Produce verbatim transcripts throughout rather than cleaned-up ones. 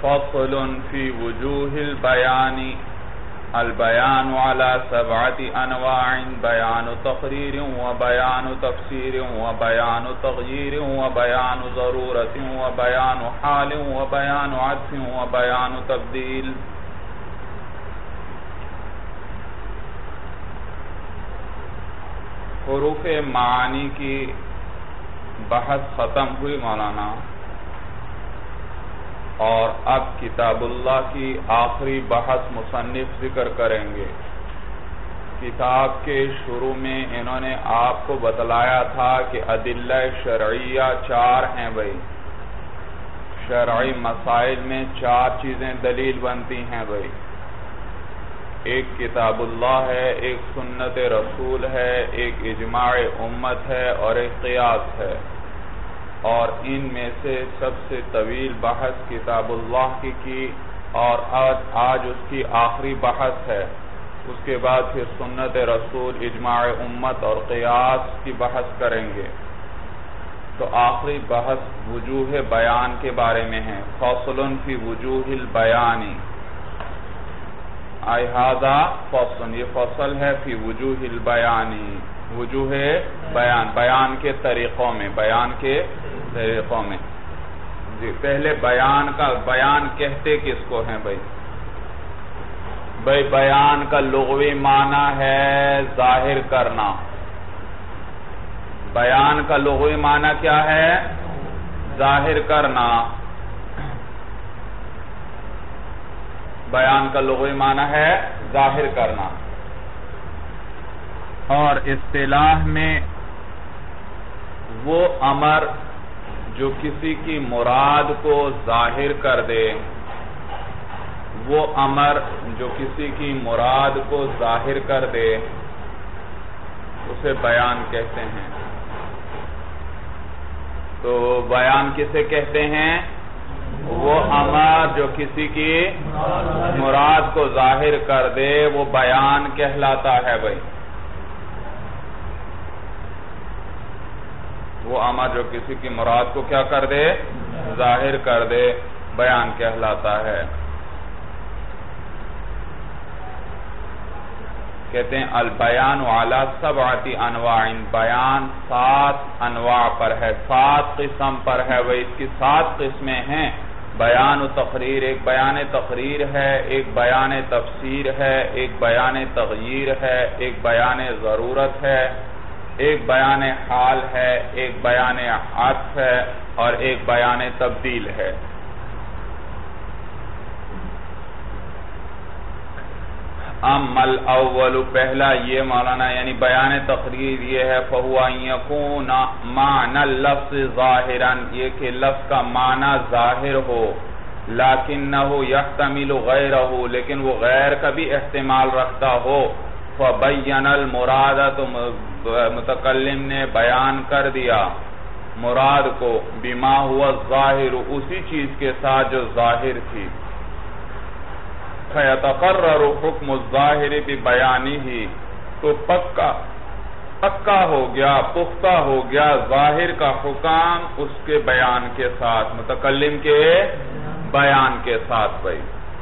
فصل في وجوه البيان البيان على سبعة أنواع بيان تقرير وبيان تفسير وبيان تغيير وبيان ضرورة وبيان حال وبيان عطف وبيان تبديل. حروف معانی کی بحث ختم ہوئی مولانا، اور اب کتاب اللہ کی آخری بحث مصنف ذکر کریں گے. کتاب کے شروع میں انہوں نے آپ کو بتلایا تھا کہ ادلہ شرعیہ چار ہیں بھائی. شرعی مسائل میں چار چیزیں دلیل بنتی ہیں بھائی. ایک کتاب اللہ ہے، ایک سنت رسول ہے، ایک اجماع امت ہے اور ایک قیاس ہے. اور ان میں سے سب سے طویل بحث کتاب اللہ کی کی اور آج آج اس کی آخری بحث ہے. اس کے بعد پھر سنت رسول، اجماع امت اور قیاس کی بحث کریں گے. تو آخری بحث وجوہ بیان کے بارے میں ہے. فصل فی وجوہ البیان، آئی ھذا فصل، یہ فصل ہے فی وجوہ البیان، وجوہ بیان، بیان کے طریقوں میں، بیان کے طریقوں میں. جی پہلے بیان کا، بیان کہتے کس کو ہیں بھائی؟ بھائی بیان کا لغوی معنی ہے ظاہر کرنا. بیان کا لغوی معنی کیا ہے؟ ظاہر کرنا. بیان کا لغوی معنی ہے ظاہر کرنا. اور اصطلاح میں وہ امر جو کسی کی مراد کو ظاہر کر دے، وہ امر جو کسی کی مراد کو ظاہر کر دے اسے بیان کہتے ہیں. تو بیان کسے کہتے ہیں؟ وہ امر جو کسی کی مراد کو ظاہر کر دے وہ بیان کہلاتا ہے بھائی. وہ امر جو کسی کی مراد کو کیا کر دے؟ ظاہر کر دے، بیان کہلاتا ہے. کہتے ہیں البیان علی سبعۃ انواع، بیان سات انواع پر ہے، سات قسم پر ہے. وہ اس کی سات قسمیں ہیں. بیان و تقریر، ایک بیان تقریر ہے، ایک بیان تفسیر ہے، ایک بیان تغییر ہے، ایک بیان ضرورت ہے، ایک بیان حال ہے، ایک بیان عطف ہے اور ایک بیان تبدیل ہے. اما الاول، پہلا یہ مولانا یعنی بیان تقریر یہ ہے فَهُوَ أَن يَكُونَ مَعْنَى اللَّفْظِ ظَاهِرًا، یہ کہ لفظ کا معنی ظاہر ہو، لَكِنَّهُ يَحْتَمِلُ غَيْرَهُ، لیکن وہ غیر کا بھی احتمال رکھتا ہو. فَبَيَّنَ الْمُرَادَ، تو متکلم نے بیان کر دیا مراد کو، بِمَا هُوَ الظَّاهِرُ، اسی چیز کے ساتھ جو ظاہر تھی. فَيَتَقَرَّرُ حُكْمُ الظَّاهِرِ بِبَيَانِهِ، تو پکا پکا ہو گیا، پختہ ہو گیا ظاہر کا حکم اس کے بیان کے ساتھ، متکلم کے بیان کے ساتھ. بھائی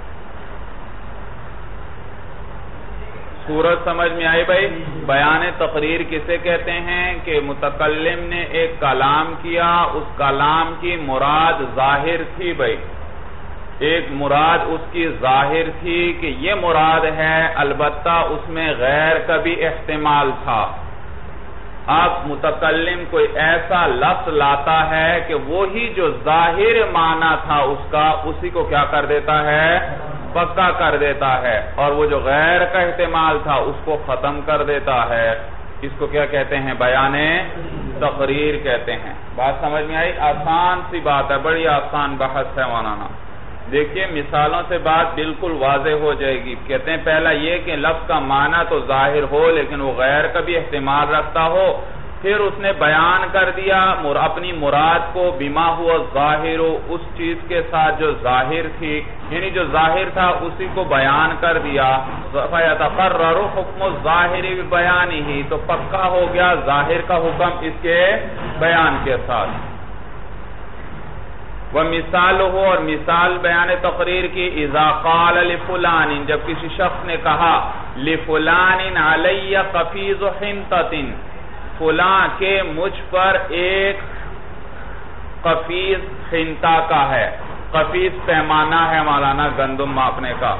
صورت سمجھ میں آئی بھائی؟ بیان تقریر کسے کہتے ہیں کہ متکلم نے ایک کلام کیا، اس کلام کی مراد ظاہر تھی. بھائی ایک مراد اس کی ظاہر تھی کہ یہ مراد ہے، البتہ اس میں غیر کا بھی احتمال تھا. اب متکلم کوئی ایسا لفظ لاتا ہے کہ وہی جو ظاہر معنی تھا اس کا، اسی کو کیا کر دیتا ہے؟ پکا کر دیتا ہے، اور وہ جو غیر کا احتمال تھا اس کو ختم کر دیتا ہے. اس کو کیا کہتے ہیں؟ بیان تقریر کہتے ہیں. بات سمجھ میں آئی؟ آسان سی بات ہے، بڑی آسان بحث ہے مولانا. دیکھیے مثالوں سے بات بالکل واضح ہو جائے گی. کہتے ہیں پہلا یہ کہ لفظ کا معنی تو ظاہر ہو لیکن وہ غیر کا بھی احتمال رکھتا ہو. پھر اس نے بیان کر دیا اپنی مراد کو، بما ہوا ظاہر، اس چیز کے ساتھ جو ظاہر تھی، یعنی جو ظاہر تھا اسی کو بیان کر دیا. فَيَتَقَرَّرُ حُكْمُ الظَّاهِرِ بِبَيَانِهِ، تو پکا ہو گیا ظاہر کا حکم اس کے بیان کے ساتھ. وَمِثَالُ ہو اور مثال بیان تقریر کی اذا قال لفلان جب کسی شخص نے کہا لفلان علی قفیز حنطۃ فلاں کے مجھ پر ایک قفیز حنطہ کا ہے. قفیز پیمانہ ہے مولانا گندم ماپنے کا.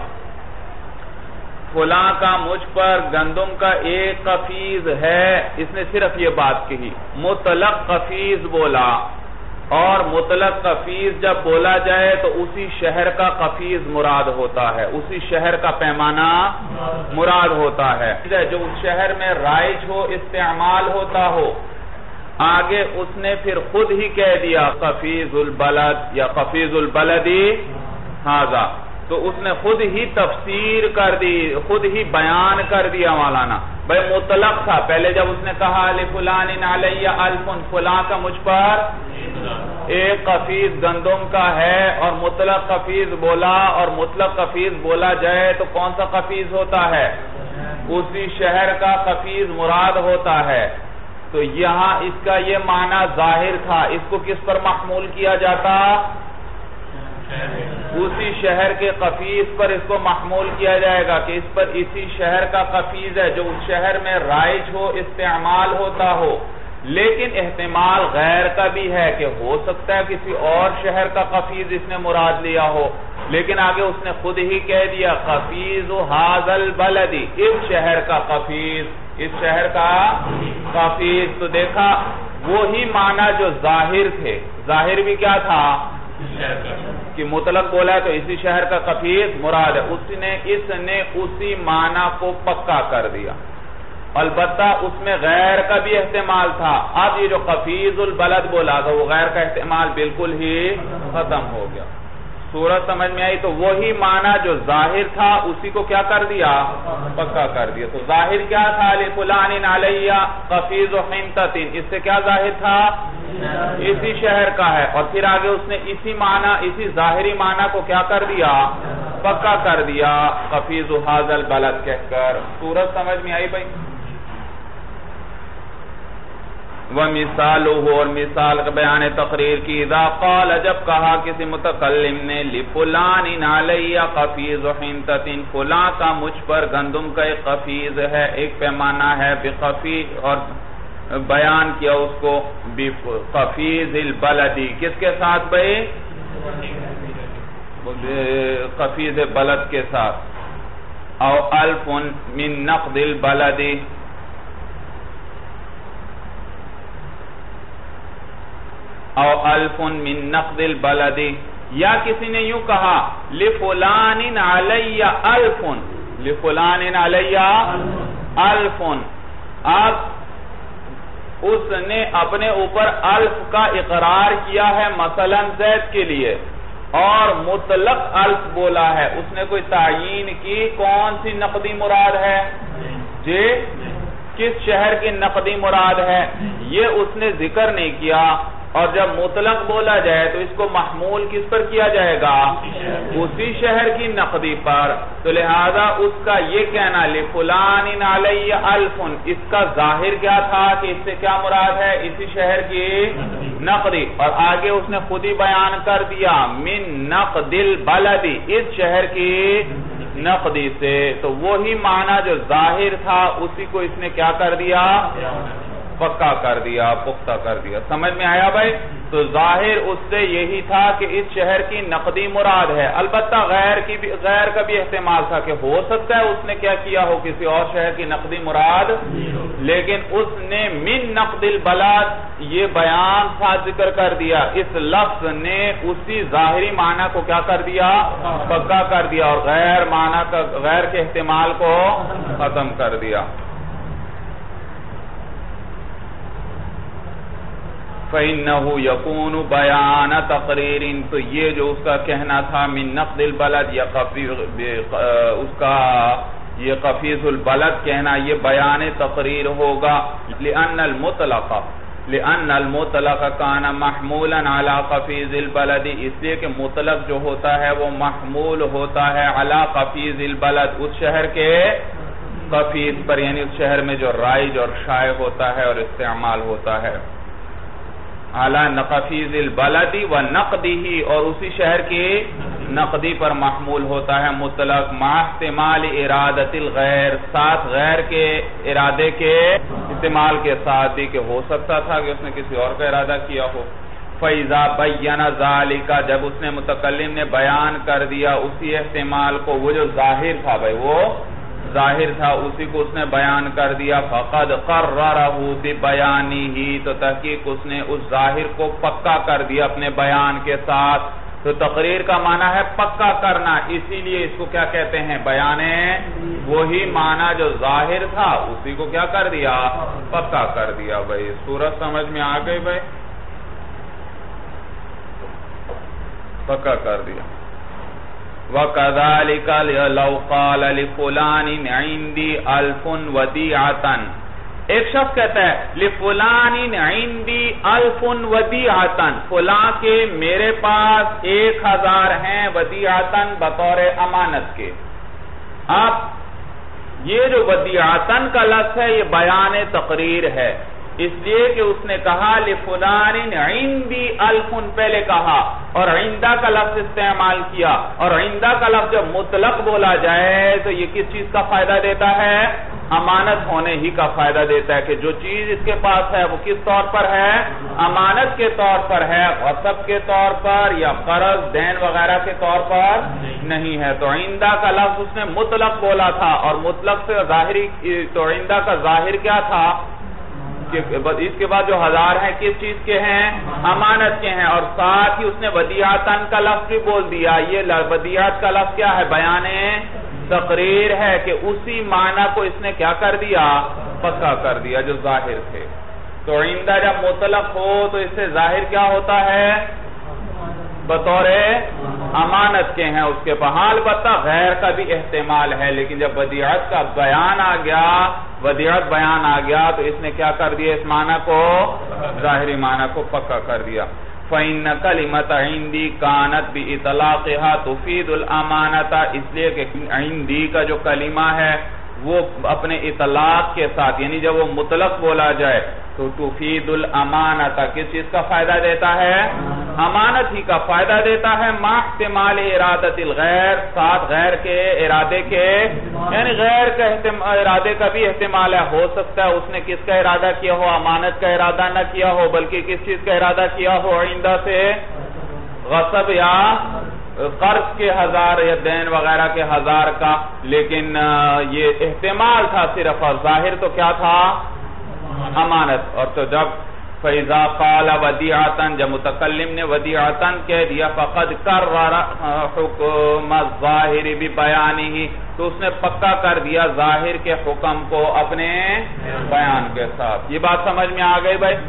فلاں کا مجھ پر گندم کا ایک قفیز ہے. اس نے صرف یہ بات کہی. مطلق قفیز بولا اور مطلق قفیز جب بولا جائے تو اسی شہر کا قفیز مراد ہوتا ہے, اسی شہر کا پیمانہ مراد ہوتا ہے جو اس شہر میں رائج ہو, استعمال ہوتا ہو. آگے اس نے پھر خود ہی کہہ دیا قفیز البلد یا قفیز البلدی ہاذا, تو اس نے خود ہی تفسیر کر دی, خود ہی بیان کر دیا مولانا. بھئی مطلق تھا پہلے جب اس نے کہا لفلان علی الف فلاں کا مجھ پر ایک قفیز گندم کا ہے اور مطلق قفیز بولا, اور مطلق قفیز بولا جائے تو کون سا قفیز ہوتا ہے؟ اسی شہر کا قفیز مراد ہوتا ہے. تو یہاں اس کا یہ معنی ظاہر تھا. اس کو کس پر محمول کیا جاتا؟ اسی شہر کے قفیز پر اس کو محمول کیا جائے گا کہ اس پر اسی شہر کا قفیز ہے جو اس شہر میں رائج ہو, استعمال ہوتا ہو. لیکن احتمال غیر کا بھی ہے کہ ہو سکتا ہے کسی اور شہر کا قفیز اس نے مراد لیا ہو, لیکن آگے اس نے خود ہی کہہ دیا قفیز ھذا البلد, اس شہر کا قفیز, اس شہر کا قفیز. تو دیکھا وہی معنی جو ظاہر تھے. ظاہر بھی کیا تھا کہ مطلق بولا ہے تو اسی شہر کا قفیز مراد ہے. اس نے اس نے اسی معنی کو پکا کر دیا. البتہ اس میں غیر کا بھی احتمال تھا. اب یہ جو قفیز البلد بولا تھا وہ غیر کا احتمال بالکل ہی ختم ہو گیا. صورت سمجھ میں آئی؟ تو وہی معنی جو ظاہر تھا اسی کو کیا کر دیا؟ پکا کر دیا. تو ظاہر کیا تھا؟ لفلان علی قفیز حنطۃ, اس سے کیا ظاہر تھا؟ اسی شہر کا ہے. اور پھر آگے اس نے اسی معنی, اسی ظاہری معنی کو کیا کر دیا؟ پکا کر دیا قفیز ھذا البلد کہہ کر. صورت سمجھ میں آئی بھائی؟ وَمِثَالُهُ اور مثال کا بیان تقریر کی اذا قال جب کہا کسی متکلم نے لفلان علی قفیز حنطۃ فلاں کا مجھ پر گندم کا ایک قفیز ہے, ایک پیمانہ ہے, بقفیز, اور بیان کیا اس کو بقفیز البلدی. کس کے ساتھ بھئی؟ قفیز بلد کے ساتھ. او الف من نقد البلدی, او الف من نقد البلدی, یا کسی نے یوں کہا لفلان علی الف, لفلان علی الف. اب اس نے اپنے اوپر الف کا اقرار کیا ہے مثلا زید کے لیے, اور مطلق الف بولا ہے. اس نے کوئی تعیین کی کون سی نقدی مراد ہے, جی کس شہر کی نقدی مراد ہے, یہ اس نے ذکر نہیں کیا. اور جب مطلق بولا جائے تو اس کو محمول کس پر کیا جائے گا؟ اسی شہر کی نقدی پر. تو لہذا اس کا یہ کہنا لفلان علی الف, اس کا ظاہر کیا تھا کہ اس سے کیا مراد ہے؟ اسی شہر کی نقدی. اور آگے اس نے خود ہی بیان کر دیا من نقد البلدی, اس شہر کی نقدی سے. تو وہی معنی جو ظاہر تھا اسی کو اس نے کیا کر دیا؟ پکا کر دیا, پختہ کر دیا. سمجھ میں آیا بھائی؟ تو ظاہر اس سے یہی تھا کہ اس شہر کی نقدی مراد ہے. البتہ غیر کی بھی, غیر کا بھی احتمال تھا کہ ہو سکتا ہے اس نے کیا کیا ہو کسی اور شہر کی نقدی مراد, لیکن اس نے من نقد البلد یہ بیان تھا ذکر کر دیا. اس لفظ نے اسی ظاہری معنی کو کیا کر دیا؟ پکا کر دیا, اور غیر معنی کا, غیر کے احتمال کو ختم کر دیا. فَإِنَّهُ يَكُونُ بَيَانَ تَقْرِيرٍ, تو یہ جو اس کا کہنا تھا من نقد البلد یا اس کا یہ قفیز البلد کہنا یہ بیان تقریر ہوگا. لِأَنَّ الْمُطْلَقَ لِأَنَّ الْمُطْلَقَ كَانَ مَحْمُولًا عَلَى قَفِيزِ الْبَلَدِ, اس لیے کہ مطلق جو ہوتا ہے وہ محمول ہوتا ہے عَلَى قَفِيزِ الْبَلَدِ, اس شہر کے قفیز پر, یعنی اس شہر میں جو رائج اور شائع ہوتا ہے اور استعمال ہوتا ہے. علی نقفیز البلدی و نقدی، اور اسی شہر کی نقدی پر محمول ہوتا ہے مطلق، مع احتمال ارادت الغیر، ساتھ غیر کے ارادے کے استعمال کے ساتھ بھی، کہ ہو سکتا تھا کہ اس نے کسی اور کا ارادہ کیا ہو۔ فَإِذَا بَيَّنَ ذَلِكَ، جب اس نے متکلم نے بیان کر دیا اسی احتمال کو، وہ جو ظاہر تھا بھائی، وہ ظاہر تھا، اسی کو اس نے بیان کر دیا، فَقَدْ قَرَّرَهُ بِبَيَانِهِ، تو تحقیق اس نے اس ظاہر کو پکا کر دیا اپنے بیان کے ساتھ۔ تو تقریر کا معنی ہے پکا کرنا، اسی لیے اس کو کیا کہتے ہیں؟ بیان۔ وہی معنی جو ظاہر تھا اسی کو کیا کر دیا؟ پکا کر دیا بھائی۔ صورت سمجھ میں آ گئی بھائی؟ پکا کر دیا۔ وَكَذَلِكَ لَوْ قَالَ لِفُلَانٍ عِنْدِي أَلْفٌ وَدِيعَةً، ایک شخص کہتا ہے لِفُلَانٍ عِنْدِي أَلْفٌ وَدِيعَةً، فلاں کے میرے پاس ایک ہزار ہیں، وَدِيعَةً بطور امانت کے۔ اب یہ جو وَدِيعَةً کا لفظ ہے یہ بیان تقریر ہے، اس لیے کہ اس نے کہا لِفُلَانٍ عِنْدِي أَلْفٌ پہلے کہا، اور عندہ کا لفظ استعمال کیا، اور عندہ کا لفظ جب مطلق بولا جائے تو یہ کس چیز کا فائدہ دیتا ہے؟ امانت ہونے ہی کا فائدہ دیتا ہے، کہ جو چیز اس کے پاس ہے وہ کس طور پر ہے؟ امانت کے طور پر ہے، غصب کے طور پر یا قرض دین وغیرہ کے طور پر نہیں ہے۔ تو عندہ کا لفظ اس نے مطلق بولا تھا، اور مطلق سے ظاہری، تو عندہ کا ظاہر کیا تھا؟ اس کے بعد جو ہزار ہیں کس چیز کے ہیں؟ امانت کے ہیں، اور ساتھ ہی اس نے ودیعتاً کا لفظ بھی بول دیا۔ یہ ودیعت کا لفظ کیا ہے؟ بیان تقریر ہے، کہ اسی معنی کو اس نے کیا کر دیا؟ پکا کر دیا جو ظاہر تھے۔ تو عندہ جب مطلق ہو تو اس سے ظاہر کیا ہوتا ہے؟ بطور امانت کے ہیں اس کے بحال، البتہ غیر کا بھی احتمال ہے، لیکن جب ودیعت کا بیان آ گیا، ودیعت بیان آ گیا تو اس نے کیا کر دیا؟ اس معنی کو، ظاہری معنی کو پکا کر دیا۔ فَإِنَّ كَلِمَةَ عِنْدِي كَانَتْ بِإِطْلَاقِهَا تُفِيدُ الْأَمَانَةَ، اس لیے کہ عندی کا جو کلمہ ہے وہ اپنے اطلاق کے ساتھ، یعنی جب وہ مطلق بولا جائے تو تفید الامانت، کس چیز کا فائدہ دیتا ہے؟ امانت ہی کا فائدہ دیتا ہے، مع احتمال ارادت الغیر، ساتھ غیر کے ارادے کے، یعنی غیر کا ارادے کا بھی احتمال ہے، ہو سکتا ہے اس نے کس کا ارادہ کیا ہو؟ امانت کا ارادہ نہ کیا ہو، بلکہ کس چیز کا ارادہ کیا ہو؟ عندہ سے غصب یا قرض کے ہزار یا دین وغیرہ کے ہزار کا، لیکن یہ احتمال تھا صرف، اور ظاہر تو کیا تھا؟ امانت۔ اور تو جب فَإِذَا قَالَ وَدِيعَةً، جب متکلم نے وَدِيعَةً کہہ دیا، فَقَدْ قَرَّرَ حُكْمَ الظَّاهِرِ بِبَيَانِهِ، تو اس نے پکا کر دیا ظاہر کے حکم کو اپنے بیان کے ساتھ۔ یہ بات سمجھ میں آ گئی بھائی؟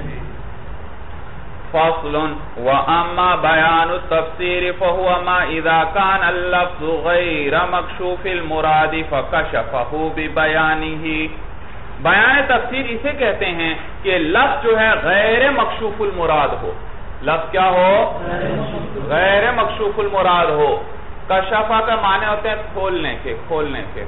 فصل وَأَمَّا بَيَانُ التَّفْسِيرِ فَهُوَ مَا إِذَا كَانَ اللَّفْظُ غَيْرَ مَكْشُوفِ الْمُرَادِ فَكَشَفَهُ بِبَيَانِهِ، بیان تفسیر اسے کہتے ہیں کہ لفظ جو ہے غیر مکشوف المراد ہو، لفظ کیا ہو؟ غیر مکشوف المراد ہو۔ کشفہ کا معنی ہوتے ہیں کھولنے کے، کھولنے کے،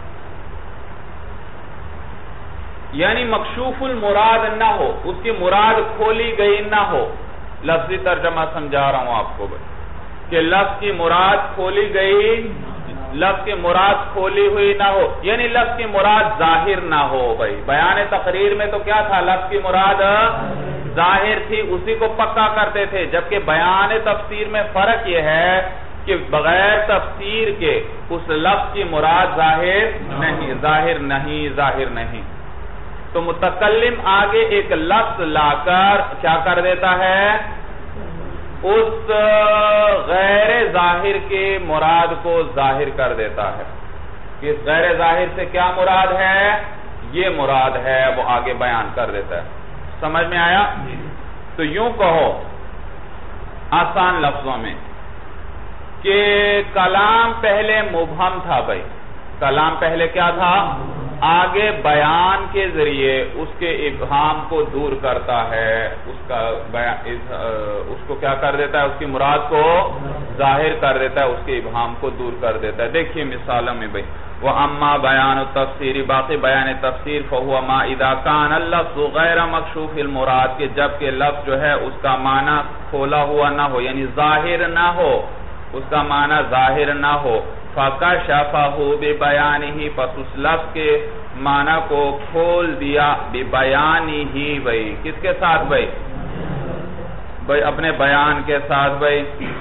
یعنی مکشوف المراد نہ ہو، اس کی مراد کھولی گئی نہ ہو۔ لفظی ترجمہ سمجھا رہا ہوں آپ کو بھائی، کہ لفظ کی مراد کھولی گئی، لفظ کی مراد کھولی ہوئی نہ ہو، یعنی لفظ کی مراد ظاہر نہ ہو بھائی۔ بیان تقریر میں تو کیا تھا؟ لفظ کی مراد ظاہر تھی، اسی کو پکا کرتے تھے، جبکہ بیان تفسیر میں فرق یہ ہے کہ بغیر تفسیر کے اس لفظ کی مراد ظاہر نہیں، ظاہر نہیں، ظاہر نہیں۔ تو متکلم آگے ایک لفظ لا کر کیا کر دیتا ہے؟ اس غیر ظاہر کے مراد کو ظاہر کر دیتا ہے۔ اس غیر ظاہر سے کیا مراد ہے؟ یہ مراد ہے، وہ آگے بیان کر دیتا ہے۔ سمجھ میں آیا؟ تو یوں کہو آسان لفظوں میں کہ کلام پہلے مبہم تھا بھائی، کلام پہلے کیا تھا؟ آگے بیان کے ذریعے اس کے ابہام کو دور کرتا ہے، اس کا اس کو کیا کر دیتا ہے؟ اس کی مراد کو ظاہر کر دیتا ہے، اس کے ابہام کو دور کر دیتا ہے۔ دیکھیے مثالوں میں بھائی، وَأَمَّا بَيَانُ التَّفْسِيرِ باقی بیان تفسیر فَهُوَ مَا إِذَا كَانَ اللَّفْظُ غَيْرَ مَكْشُوفِ الْمُرَاد کہ جبکہ لفظ جو ہے اس کا معنی کھولا ہوا نہ ہو، یعنی ظاہر نہ ہو، اس کا معنی ظاہر نہ ہو، فَكَشَفَهُ بِبَيَانِهِ پس اس لفظ کے معنی کو کھول دیا بِبَيَانِهِ بھئی کس کے ساتھ بھئی بھئی اپنے بیان کے ساتھ بھئی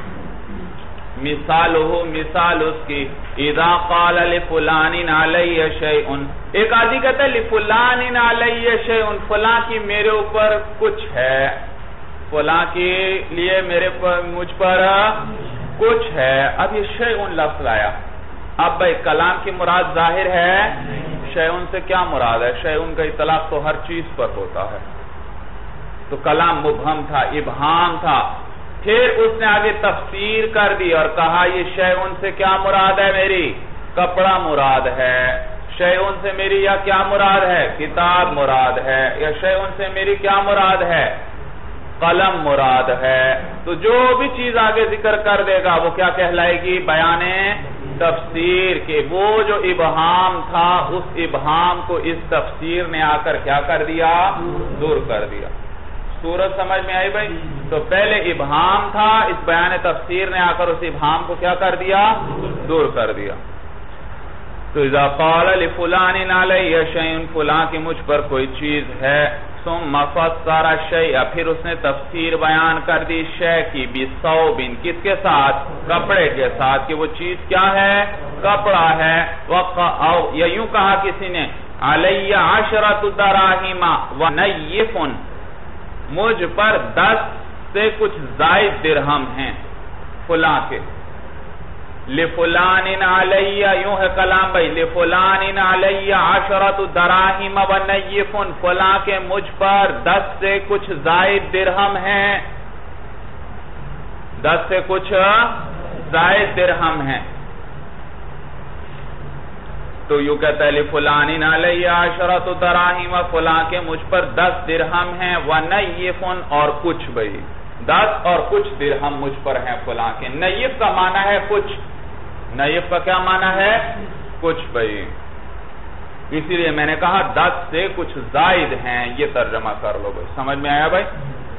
مثالہ مثال اس کی اذا قال لفلان علی شیء ایک آدمی کہتا ہے لفلان علی شیء فلاں کی میرے اوپر کچھ ہے، فلاں کے لیے میرے پر مجھ پر کچھ ہے، اب یہ شیء لفظ لایا، اب بھئی کلام کی مراد ظاہر ہے، شیء سے کیا مراد ہے؟ شیء کا اطلاق تو ہر چیز پر ہوتا ہے، تو کلام مبہم تھا، ابہام تھا، پھر اس نے آگے تفسیر کر دی اور کہا یہ شیعون سے کیا مراد ہے میری؟ کپڑا مراد ہے، شیعون سے میری یا کیا مراد ہے؟ کتاب مراد ہے، یا شیعون سے میری کیا مراد ہے؟ قلم مراد ہے، تو جو بھی چیز آگے ذکر کر دے گا وہ کیا کہلائے گی؟ بیان تفسیر کے وہ جو ابہام تھا اس ابہام کو اس تفسیر نے آ کر کیا کر دیا؟ دور کر دیا۔ صورت سمجھ میں آئی بھائی؟ تو پہلے ابہام تھا، اس بیان تفسیر نے آ کر اس ابہام کو کیا کر دیا؟ دور کر دیا۔ تو اذا قال لفلان علی شیء فلاں کی مجھ پر کوئی چیز ہے، ثم فسر الشیء پھر اس نے تفسیر بیان کر دی شیء کی بثوب کس کے ساتھ؟ کپڑے کے ساتھ، کہ وہ چیز کیا ہے؟ کپڑا ہے، یا یوں کہا کسی نے علی عشرۃ دراہم ونیف مجھ پر دس سے کچھ زائد درہم ہیں فلاں کے، لفلان علی یوں ہے کلام بھئی لفلان علی عشرۃ دراہم ونیف فلاں کے مجھ پر دس سے کچھ زائد درہم ہیں، دس سے کچھ زائد درہم ہیں، تو یوں کہتا ہے لفلان علی عشرۃ دراہم فلاں کے مجھ پر دس درہم ہیں ونیف اور کچھ بھئی دس اور کچھ درہم مجھ پر ہیں فلاں کے۔ نیف کا معنی ہے کچھ، نیف کا کیا معنی ہے؟ کچھ بھئی، اسی لیے میں نے کہا دس سے کچھ زائد ہیں، یہ ترجمہ کر لو بھئی، سمجھ میں آیا بھئی؟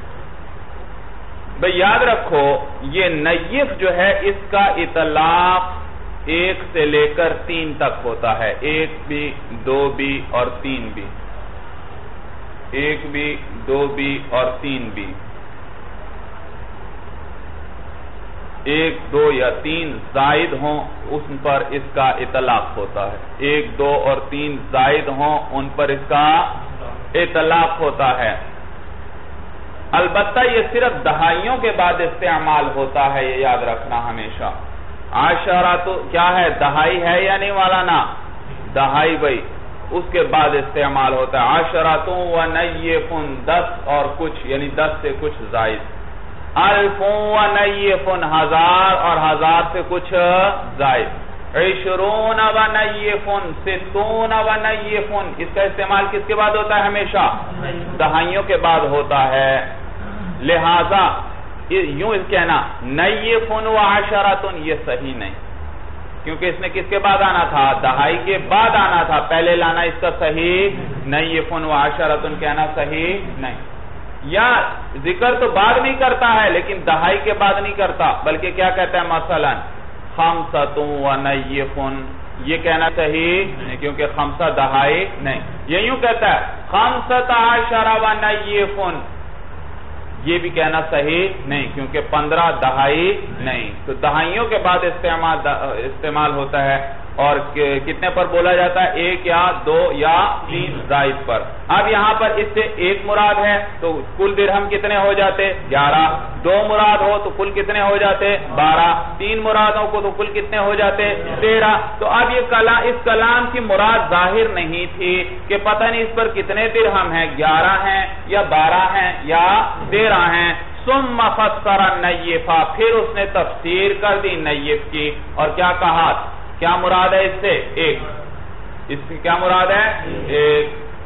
بھئی یاد رکھو یہ نیف جو ہے اس کا اطلاق ایک سے لے کر تین تک ہوتا ہے، ایک بھی، دو بھی اور تین بھی، ایک بھی، دو بھی اور تین بھی، ایک دو یا تین زائد ہوں اس پر اس کا اطلاق ہوتا ہے، ایک دو اور تین زائد ہوں ان پر اس کا اطلاق ہوتا ہے۔ البتہ یہ صرف دہائیوں کے بعد استعمال ہوتا ہے، یہ یاد رکھنا ہمیشہ۔ عشرہ تو کیا ہے؟ دہائی ہے یا نہیں مولانا؟ دہائی بھئی اس کے بعد استعمال ہوتا ہے۔ عشرۃ ونیف دس اور کچھ یعنی دس سے کچھ زائد، الف ونیف ہزار اور ہزار سے کچھ زائد، عشرون ونیف ستون ونیف اس کا استعمال کس کے بعد ہوتا ہے؟ ہمیشہ دہائیوں کے بعد ہوتا ہے، لہذا یوں کہنا نیف و عشرۃ یہ صحیح نہیں، کیونکہ اس نے کس کے بعد آنا تھا؟ دہائی کے بعد آنا تھا، پہلے لانا اس کا صحیح نیف و عشرۃ کہنا صحیح نہیں، یا ذکر تو بعد نہیں کرتا ہے لیکن دہائی کے بعد نہیں کرتا، بلکہ کیا کہتا ہے مثلا خمسۃ و نیف یہ کہنا صحیح نہیں، کیونکہ خمسہ دہائی نہیں، یہ یوں کہتا ہے خمسۃ عشر و نیف یہ بھی کہنا صحیح نہیں، کیونکہ پندرہ دہائی نہیں، تو دہائیوں کے بعد استعمال استعمال ہوتا ہے، اور کتنے پر بولا جاتا ہے؟ ایک یا دو یا تین زائد پر۔ اب یہاں پر اس سے ایک مراد ہے تو کل درہم کتنے ہو جاتے؟ گیارہ، دو مراد ہو تو کل کتنے ہو جاتے؟ بارہ، تین مرادوں کو تو کل کتنے ہو جاتے؟ تیرہ۔ تو اب یہ کلام اس کلام کی مراد ظاہر نہیں تھی کہ پتہ نہیں اس پر کتنے درہم ہیں، گیارہ ہیں یا بارہ ہیں یا تیرہ ہیں۔ ثم فسر النیف پھر اس نے تفسیر کر دی نیف کی اور کیا کہا؟ کیا مراد ہے اس سے؟ ایک، اس کی کیا مراد ہے؟ ایک،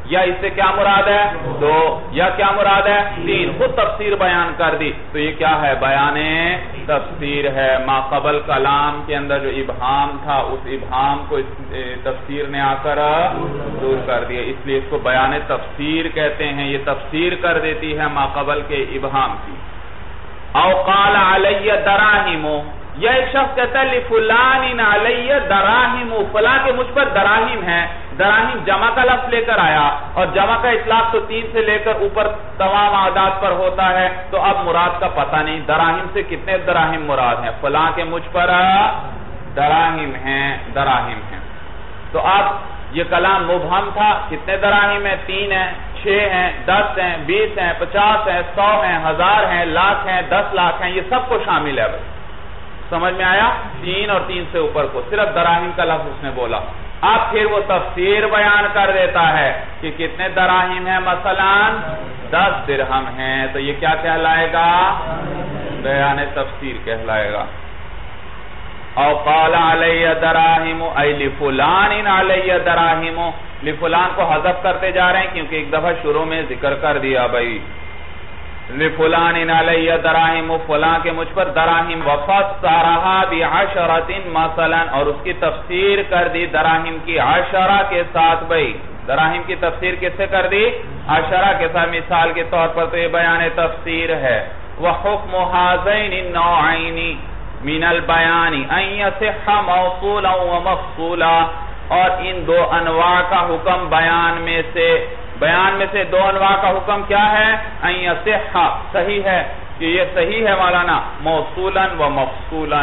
یا اس سے کیا مراد ہے دو یا کیا مراد ہے تین، خود تفسیر بیان کر دی. تو یہ کیا ہے بیان تفسیر ہے. ما قبل کلام کے اندر جو ابہام تھا اس ابہام کو تفسیر نے آ کر دور کر دیا، اس لیے اس کو بیان تفسیر کہتے ہیں. یہ تفسیر کر دیتی ہے ما قبل کے ابہام کی. او قال علی دراہم، یا ایک شخص کہتا ہے لفلان علی دراہم، فلاں کے مجھ پر دراہم ہے. دراہم جمع کا لفظ لے کر آیا اور جمع کا اطلاق تو تین سے لے کر اوپر تمام اعداد پر ہوتا ہے، تو اب مراد کا پتہ نہیں دراہم سے کتنے دراہم مراد ہیں. فلاں کے مجھ پر دراہم ہیں دراہم ہیں. تو اب یہ کلام مبہم تھا. کتنے دراہم ہیں؟ تین ہیں، چھ ہیں، دس ہیں، بیس ہیں، پچاس ہیں، سو ہیں، ہزار ہیں، لاکھ ہیں، دس لاکھ ہیں، یہ سب کو شامل ہے. بھائی سمجھ میں آیا؟ تین اور تین سے اوپر کو صرف دراہم کا لفظ اس نے بولا. اب پھر وہ تفسیر بیان کر دیتا ہے کہ کتنے دراہم ہیں، مثلا دس درہم ہیں. تو یہ کیا کہلائے گا؟ بیان تفسیر کہلائے گا. او قال علی دراہم ای لفلان علی دراہم، لفلان کو حذف کرتے جا رہے ہیں کیونکہ ایک دفعہ شروع میں ذکر کر دیا. بھائی لفلان علی دراہم، فلان کے مجھ پر دراہم. وفسرہا بعشرۃ مثلا، اور اس کی تفسیر کر دی دراہم کی عشرہ کے ساتھ. بھائی دراہم کی تفسیر کس سے کر دی؟ عشرہ کے ساتھ. مثال کے طور پر تو یہ بیان تفسیر ہے. وحکم ہذین النوعین من البیان ان یصح موصولا ومفصولا، اور ان دو انواع کا حکم بیان میں سے بیان میں سے دو انواع کا حکم کیا ہے؟ ان یصح، صحیح ہے کہ یہ صحیح ہے مولانا، موصولا و مفصولا،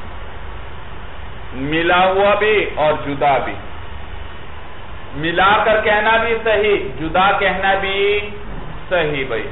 ملا ہوا بھی اور جدا بھی. ملا کر کہنا بھی صحیح، جدا کہنا بھی صحیح. بھائی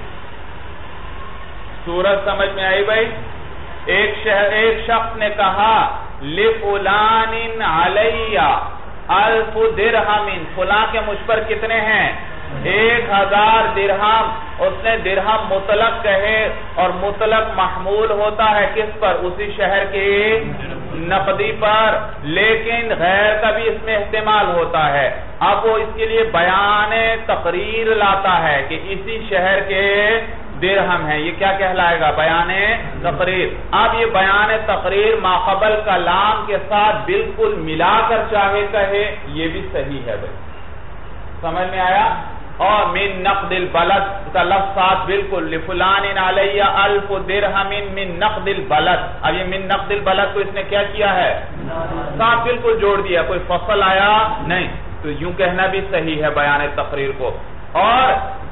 صورت سمجھ میں آئی؟ بھائی ایک شہر ایک شخص نے کہا لفلان علی الف درہم، فلاں کے مجھ پر کتنے ہیں؟ ایک ہزار درہم. اس نے درہم مطلق کہے اور مطلق محمول ہوتا ہے کس پر؟ اسی شہر کی نقدی پر، لیکن غیر کا بھی اس میں احتمال ہوتا ہے. اب وہ اس کے لیے بیان تقریر لاتا ہے کہ اسی شہر کے درہم ہیں. یہ کیا کہلائے گا؟ بیان تقریر. اب یہ بیان تقریر ماقبل کلام کے ساتھ بالکل ملا کر چاہے کہے یہ بھی صحیح ہے. بھائی سمجھ میں آیا؟ اور من نقد البلد کا لفظ ساتھ بالکل، لفلان علی الف درہم من نقد البلد. اب یہ من نقد البلد کو اس نے کیا کیا ہے؟ ساتھ بالکل جوڑ دیا، کوئی فصل آیا نہیں. تو یوں کہنا بھی صحیح ہے بیان تقریر کو. اور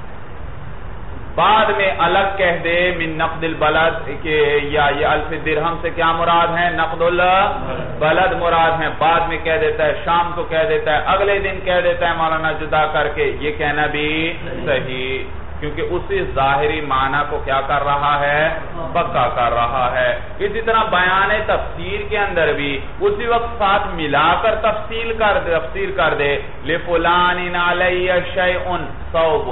بعد میں الگ کہہ دے من نقد البلد کہ یا یہ الف درہم سے کیا مراد ہے؟ نقد البلد مراد ہیں. بعد میں کہہ دیتا ہے، شام کو کہہ دیتا ہے، اگلے دن کہہ دیتا ہے مولانا جدا کر کے. یہ کہنا بھی صحیح، کیونکہ اسی ظاہری معنی کو کیا کر رہا ہے؟ پکا کر رہا ہے. اسی طرح بیان تفسیر کے اندر بھی اسی وقت ساتھ ملا کر تفصیل کر دے تفسیر کر دے لفلان علی شیء ثوب.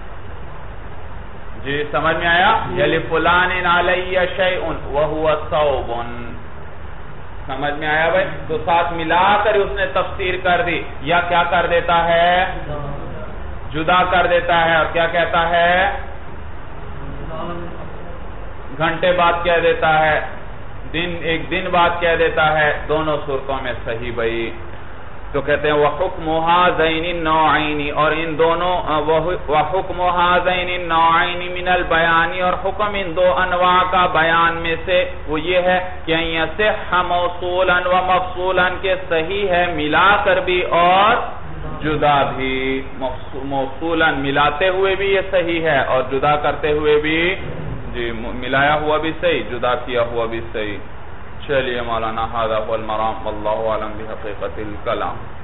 جی سمجھ میں آیا؟ یا لفلان علی شیء وہو ثوب. سمجھ میں آیا بھائی؟ تو ساتھ ملا کر اس نے تفسیر کر دی. یا کیا کر دیتا ہے؟ جدا کر دیتا ہے. اور کیا کہتا ہے؟ گھنٹے بعد کہہ دیتا ہے، دن ایک دن بعد کہہ دیتا ہے. دونوں صورتوں میں صحیح. بھائی تو کہتے ہیں وَحُكْمُ هَذَيْنِ النَّوْعَيْنِ، اور ان دونوں وَحُكْمُ هَذَيْنِ النَّوْعَيْنِ مِنَ الْبَيَانِ، اور حکم ان دو انواع کا بیان میں سے وہ یہ ہے کہ ان يَصِحَّ مَوْصُولًا وَمَفْصُولًا، کہ صحیح ہے ملا کر بھی اور جدا بھی. موصولاً ملاتے ہوئے بھی یہ صحیح ہے اور جدا کرتے ہوئے بھی، جی ملایا ہوا بھی صحیح، جدا کیا ہوا بھی صحیح. چلیے مولانا هذا هو المرام والله اعلم بحقیقت الکلام.